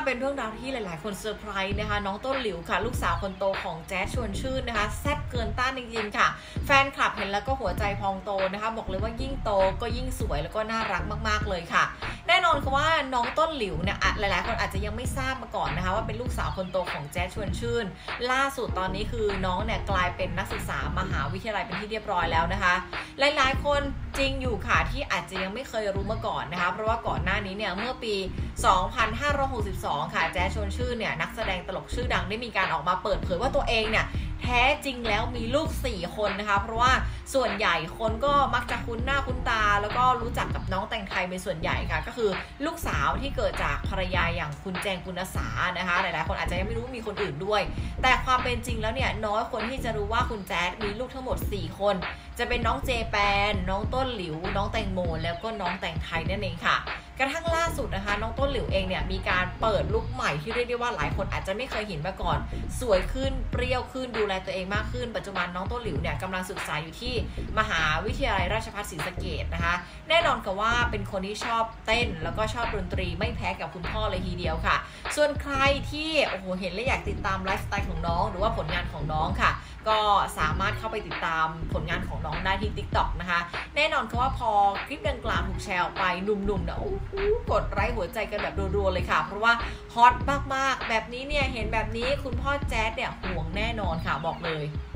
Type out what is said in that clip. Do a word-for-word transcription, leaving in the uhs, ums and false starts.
เป็นเรื่องราวที่หลายๆคนเซอร์ไพรส์นะคะน้องต้นหลิวค่ะลูกสาวคนโตของแจ๊สชวนชื่นนะคะแซ่บเกินต้านจริงๆค่ะแฟนคลับเห็นแล้วก็หัวใจพองโตนะคะบอกเลยว่ายิ่งโตก็ยิ่งสวยแล้วก็น่ารักมากๆเลยค่ะแน่นอนค่ะว่าน้องต้นหลิวเนี่ยหลายๆคนอาจจะยังไม่ทราบมาก่อนนะคะว่าเป็นลูกสาวคนโตของแจ๊สชวนชื่นล่าสุดตอนนี้คือน้องเนี่ยกลายเป็นนักศึกษามหาวิทยาลัยเป็นที่เรียบร้อยแล้วนะคะหลายๆคนจริงอยู่ค่ะที่อาจจะยังไม่เคยรู้มาก่อนนะคะเพราะว่าก่อนหน้านี้เนี่ยเมื่อปี สองพันห้าร้อยหกสิบสอง ค่ะแจ๊สชวนชื่นเนี่ยนักแสดงตลกชื่อดังได้มีการออกมาเปิดเผยว่าตัวเองเนี่ยแท้จริงแล้วมีลูกสี่คนนะคะเพราะว่าส่วนใหญ่คนก็มักจะคุ้นหน้าคุ้นตาแล้วก็รู้จักกับน้องแต่งไทยเป็นส่วนใหญ่ค่ะก็คือลูกสาวที่เกิดจากภรรยาอย่างคุณแจงปุณสานะคะหลายๆคนอาจจะยังไม่รู้มีคนอื่นด้วยแต่ความเป็นจริงแล้วเนี่ยน้อยคนที่จะรู้ว่าคุณแจ๊สมีลูกทั้งหมดสี่คนจะเป็นน้องเจแปนน้องต้นหลิวน้องแตงโมแล้วก็น้องแต่งไทยนั่นเองค่ะกระทั่งล่าสุดนะคะน้องต้นหลิวเองเนี่ยมีการเปิดลุคใหม่ที่เรียกได้ว่าหลายคนอาจจะไม่เคยเห็นมาก่อนสวยขึ้นเปรี้ยวขึ้นดูแลตัวเองมากขึ้นปัจจุบันน้องต้นหลิวเนี่ยกำลังศึกษาอยู่ที่มหาวิทยาลัยราชภัฏศรีสะเกษนะคะแน่นอนค่ะว่าเป็นคนที่ชอบเต้นแล้วก็ชอบดนตรีไม่แพ้กับคุณพ่อเลยทีเดียวค่ะส่วนใครที่โอ้โหเห็นและอยากติดตามไลฟ์สไตล์ของน้องหรือว่าผลงานของน้องค่ะก็สามารถเข้าไปติดตามผลงานของน้องได้ที่ ติ๊กต็อก นะคะแน่นอนค่ะว่าพอคลิปดังกล่าวถูกแชร์ออกไปหนุ่มๆเนี่ยโอ้โหกดไลค์หัวใจกันแบบรัวๆเลยค่ะเพราะว่าฮอตมากๆแบบนี้เนี่ยเห็นแบบนี้คุณพ่อแจ๊สเนี่ยห่วงแน่นอนค่ะบอกเลย